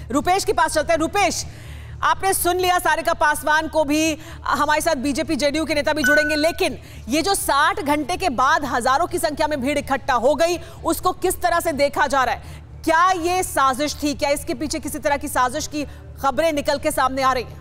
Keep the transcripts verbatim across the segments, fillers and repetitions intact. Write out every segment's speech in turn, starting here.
रुपेश के पास चलते हैं। रुपेश, आपने सुन लिया, सारिका पासवान को भी हमारे साथ बीजेपी जेडीयू के नेता भी जुड़ेंगे, लेकिन ये जो साठ घंटे के बाद हजारों की संख्या में भीड़ इकट्ठा हो गई, उसको किस तरह से देखा जा रहा है? क्या ये साजिश थी? क्या इसके पीछे किसी तरह की साजिश की खबरें निकल के सामने आ रही हैं?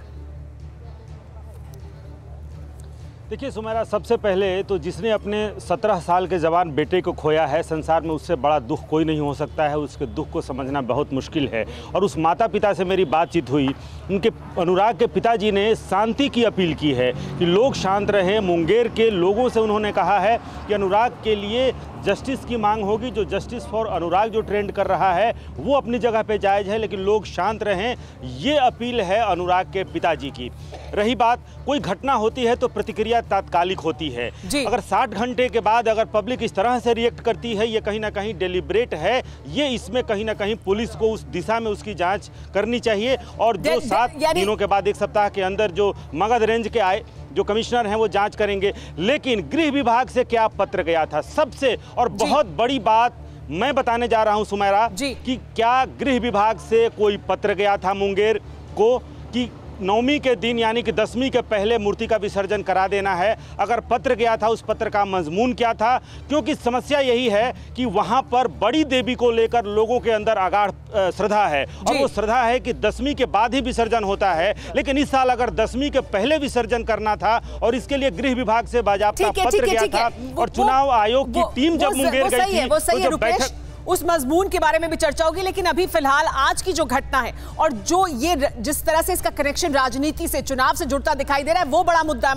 देखिए सुमेरा, सबसे पहले तो जिसने अपने सत्रह साल के जवान बेटे को खोया है, संसार में उससे बड़ा दुख कोई नहीं हो सकता है। उसके दुख को समझना बहुत मुश्किल है। और उस माता पिता से मेरी बातचीत हुई, उनके अनुराग के पिताजी ने शांति की अपील की है कि लोग शांत रहें। मुंगेर के लोगों से उन्होंने कहा है कि अनुराग के लिए जस्टिस की मांग होगी। जो जस्टिस फॉर अनुराग जो ट्रेंड कर रहा है वो अपनी जगह पे जायज़ है, लेकिन लोग शांत रहें, ये अपील है अनुराग के पिताजी की। रही बात, कोई घटना होती है तो प्रतिक्रिया तात्कालिक होती है। अगर साठ घंटे के बाद अगर पब्लिक इस तरह से रिएक्ट करती है, ये कहीं ना कहीं डेलिब्रेट है। ये इसमें कहीं ना कहीं पुलिस को उस दिशा में उसकी जांच करनी चाहिए। और जो सात दिनों के बाद, एक सप्ताह के अंदर जो मगध रेंज के आए जो कमिश्नर हैं वो जांच करेंगे। लेकिन गृह विभाग से क्या पत्र गया था, सबसे और बहुत बड़ी बात मैं बताने जा रहा हूं सुमेरा, कि क्या गृह विभाग से कोई पत्र गया था मुंगेर को कि नवमी के दिन यानी कि दसवीं के पहले मूर्ति का विसर्जन करा देना है? अगर पत्र गया था, उस पत्र का मजमून क्या था? क्योंकि समस्या यही है कि वहां पर बड़ी देवी को लेकर लोगों के अंदर अगाध श्रद्धा है, और वो श्रद्धा है कि दसवीं के बाद ही विसर्जन होता है। लेकिन इस साल अगर दसवीं के पहले विसर्जन करना था और इसके लिए गृह विभाग से बाजाबता पत्र गया था, और चुनाव आयोग की टीम जब मुंगेर गई थी तो जो बैठक, उस मजमून के बारे में भी चर्चा होगी। लेकिन अभी फिलहाल आज की जो घटना है और जो ये जिस तरह से इसका कनेक्शन राजनीति से, चुनाव से जुड़ता दिखाई दे रहा है, वो बड़ा मुद्दा है।